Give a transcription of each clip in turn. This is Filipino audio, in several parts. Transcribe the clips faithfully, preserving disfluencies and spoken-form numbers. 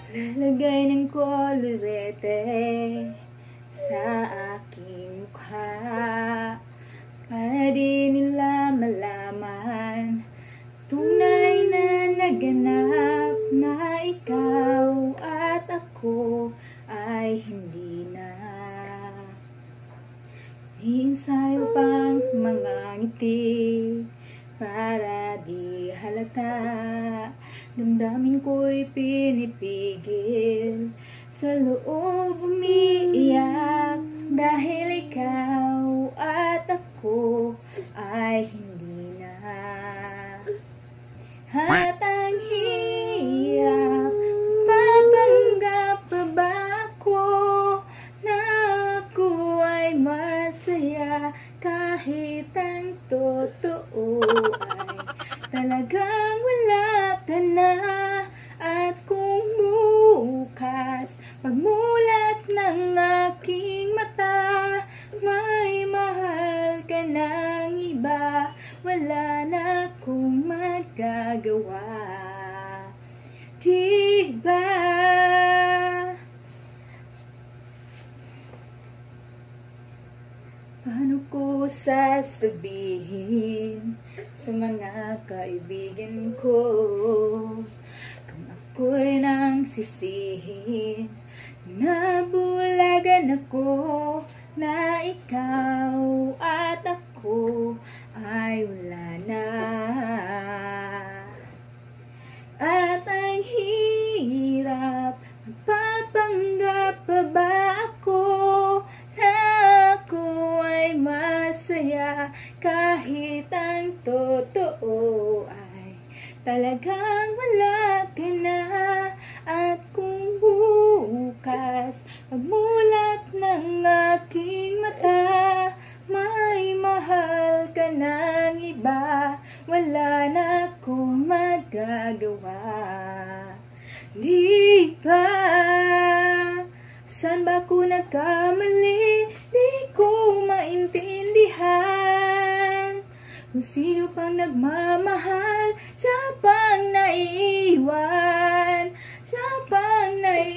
Lalagay ng kolorete sa aking mukha para di nila malaman tunay na naganap na ikaw at ako ay hindi na. Iinsayo pang mga ngiti para di halata, damdamin ko'y pinipigil, sa loob umiiyak dahil ikaw at ako ay hindi na. At ang hirap, papanggap pa ba ako na ako ay masaya kahit ang totoo ay talagang wala ka na. At kung bukas pagmulat ng aking mata may mahal ka ng iba, wala na akong magagawa, diba? Paano ko sasabihin sa mga kaibigan ko kung ako rin ang sisihin? Nabulagan ako na ikaw at ako ay wala na. At ang hirap, magpapanggap pa ba ako na ako ay masaya kahit ang totoo ay talagang wala ka na. At kung bukas pagmulat ng aking mata may mahal ka ng iba, wala na akong magagawa, di ba? Saan ba ako nagkamali? Di ko maintindihan. Kung sino pang nagmamahal, siya pang naiiwan, siya pang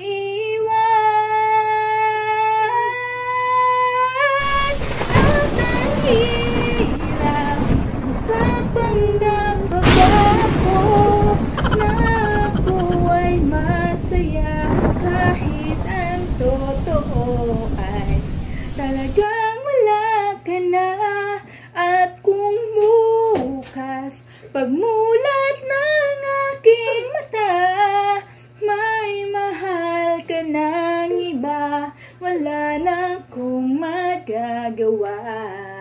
naiiwan. At ang hirap, magpapanggap pa ba ako na ako ay masaya kahit ang totoo ay talagang wala ka na. At kung bukas pagmulat ng aking mata may mahal ka ng iba, wala na akong magagawa.